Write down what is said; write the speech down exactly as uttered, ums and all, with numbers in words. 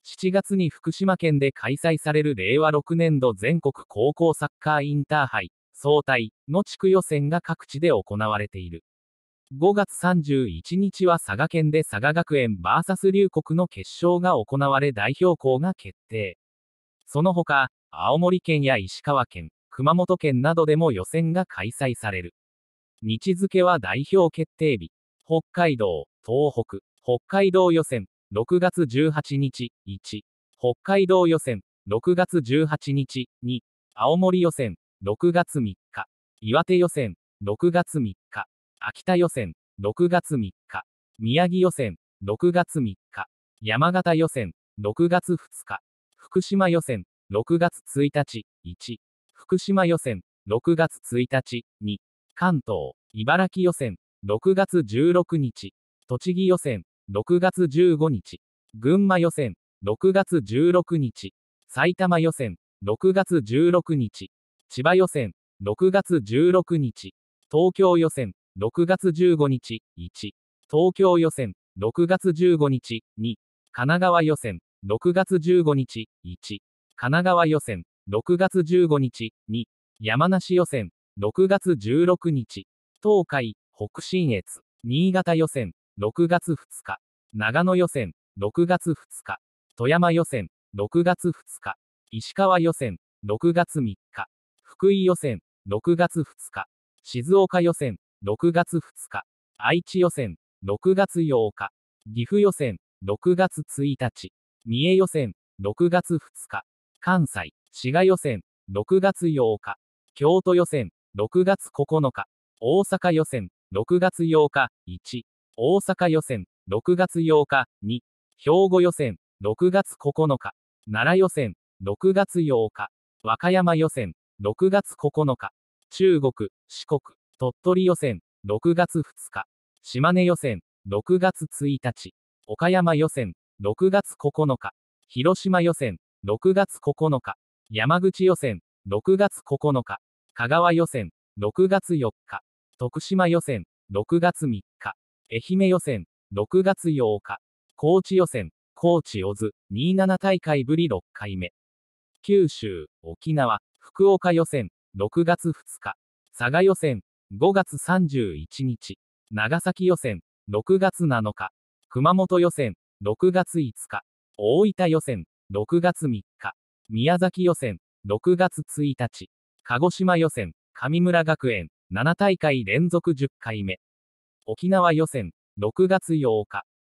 しちがつに福島県で開催されるれいわろくねんど全国高校サッカーインターハイ、総体の地区予選が各地で行われている。ごがつさんじゅういちにちは佐賀県で佐賀学園 ブイエス 龍谷の決勝が行われ代表校が決定。その他、青森県や石川県、熊本県などでも予選が開催される。日付は代表決定日。北海道、東北、北海道予選、ろくがつじゅうはちにち、いち。北海道予選、ろくがつじゅうはちにち、に。青森予選、ろくがつみっか。岩手予選、ろくがつみっか。秋田予選、ろくがつみっか。宮城予選、ろくがつみっか。山形予選、ろくがつふつか。福島予選、ろくがつついたち、いち。福島予選、ろくがつついたち、に。関東、茨城予選、ろくがつじゅうろくにち。栃木予選、ろくがつじゅうごにち。群馬予選、ろくがつじゅうろくにち。埼玉予選、ろくがつじゅうろくにち。千葉予選、ろくがつじゅうろくにち。東京予選、ろくがつじゅうごにち、いち。東京予選、ろくがつじゅうごにち、に。神奈川予選、ろくがつじゅうごにち、いち。神奈川予選、ろくがつじゅうごにち、に。山梨予選、ろくがつじゅうろくにち。東海、北信越、新潟予選、ろくがつふつか。長野予選、ろくがつふつか。富山予選、ろくがつふつか。石川予選、ろくがつみっか。福井予選、ろくがつふつか。静岡予選、ろくがつふつか。愛知予選、ろくがつようか。岐阜予選、ろくがつついたち。三重予選、ろくがつふつか。関西、滋賀予選、ろくがつようか。京都予選、ろくがつここのか。大阪予選、ろくがつようか、いち。大阪予選、ろくがつようか、に。兵庫予選、ろくがつここのか。奈良予選、ろくがつようか。和歌山予選、ろくがつここのか。中国、四国、鳥取予選、ろくがつふつか。島根予選、ろくがつついたち。岡山予選、ろくがつここのか。広島予選、ろくがつここのか。山口予選、ろくがつここのか。香川予選、ろくがつよっか。徳島予選、ろくがつみっか。愛媛予選、ろくがつようか。高知予選、高知オズ、にじゅうなな大会ぶりろっかいめ。九州、沖縄、福岡予選、ろくがつふつか。佐賀予選、ごがつさんじゅういちにち。長崎予選、ろくがつなのか。熊本予選、ろくがついつか。大分予選、ろくがつみっか。宮崎予選、ろくがつついたち。鹿児島予選、神村学園、なな大会連続じゅっかいめ。沖縄予選、ろくがつようか。